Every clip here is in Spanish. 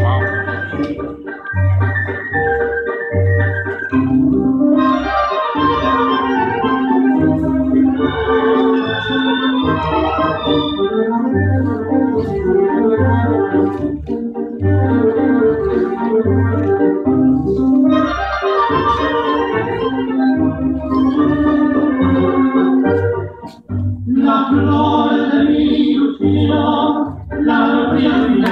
La flor de mi ilusión, la gloria de mi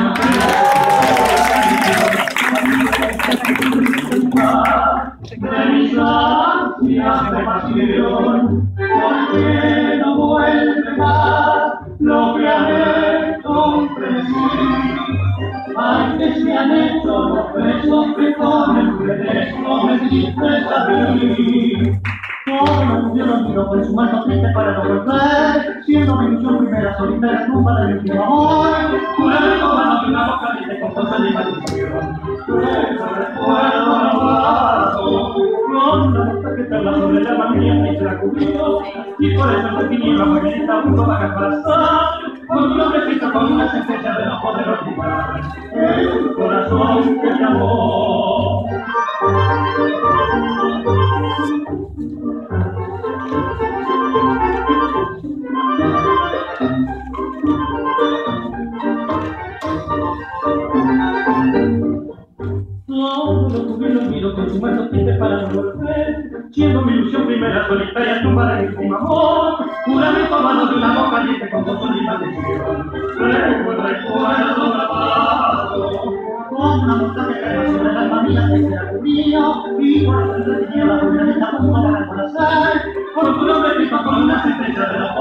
de mis ansias de pasión, porque no vuelve más lo que haré comprender. Ay, que se han hecho los besos que con el fresco me diste a ti. Todo lo tuvieron miro con su mano triste para no volver, siendo mi ilusión primera solitaria tumba de mi último amor. Juramento mano de una boca triste con cosas de maldición. Luego recuerdo grabado, con la boca que te habla sobre la mía y se la cubrió. Y por eso en la tiniebla mañanita uno va a corazón, con un nombrecito con una sentencia de no poder olvidar. El corazón que te amó. Todo lo tuvieron miro con su mano triste para no volver, siendo mi ilusión primera solitaria tumba de mi último amor. Juramento mano de una boca caliente con voz y maldición. Recuerdo grabado, con una boca que cae sobre la alma mía que se la cubría, y por eso se tenía la primera punta para el corazón, con tu nombre escrito con una sentencia de la